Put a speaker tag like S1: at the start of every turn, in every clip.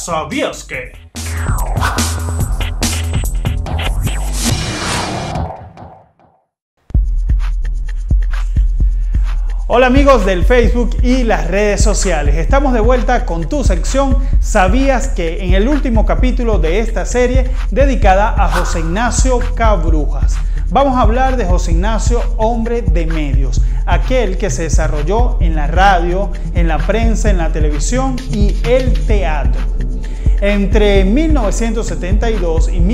S1: ¿Sabías que? Hola amigos del Facebook y las redes sociales, estamos de vuelta con tu sección ¿Sabías que? En el último capítulo de esta serie dedicada a José Ignacio Cabrujas. Vamos a hablar de José Ignacio, hombre de medios, aquel que se desarrolló en la radio, en la prensa, en la televisión y el teatro. Entre 1972 y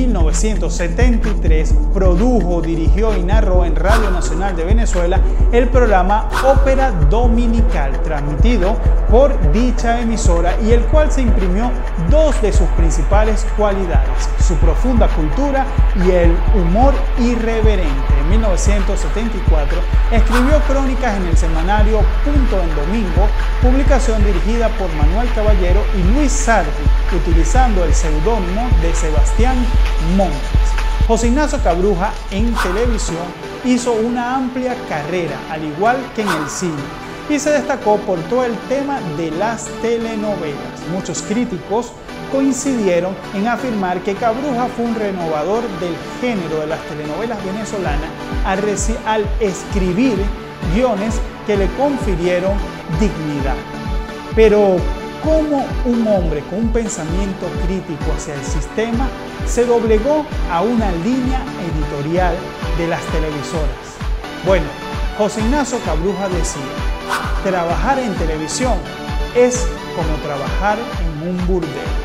S1: 1973 produjo, dirigió y narró en Radio Nacional de Venezuela el programa Ópera Dominical, transmitido por dicha emisora y el cual se imprimió dos de sus principales cualidades, su profunda cultura y el humor irreverente. En 1974 escribió crónicas en el semanario Punto en Domingo, publicación dirigida por Manuel Caballero y Luis Sardi, utilizando el seudónimo de Sebastián Montes. José Ignacio Cabrujas en televisión hizo una amplia carrera, al igual que en el cine, y se destacó por todo el tema de las telenovelas. Muchos críticos coincidieron en afirmar que Cabrujas fue un renovador del género de las telenovelas venezolanas al escribir guiones que le confirieron dignidad. Pero ¿cómo un hombre con un pensamiento crítico hacia el sistema se doblegó a una línea editorial de las televisoras? Bueno, José Ignacio Cabrujas decía: trabajar en televisión es como trabajar en un burdel.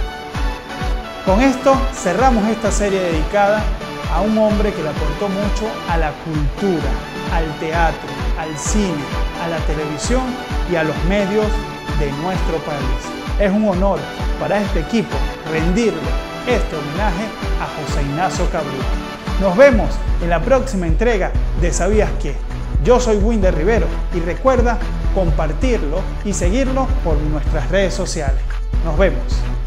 S1: Con esto cerramos esta serie dedicada a un hombre que le aportó mucho a la cultura, al teatro, al cine, a la televisión y a los medios de nuestro país. Es un honor para este equipo rendirle este homenaje a José Ignacio Cabrujas. Nos vemos en la próxima entrega de ¿Sabías qué? Yo soy Winder Rivero y recuerda compartirlo y seguirlo por nuestras redes sociales. Nos vemos.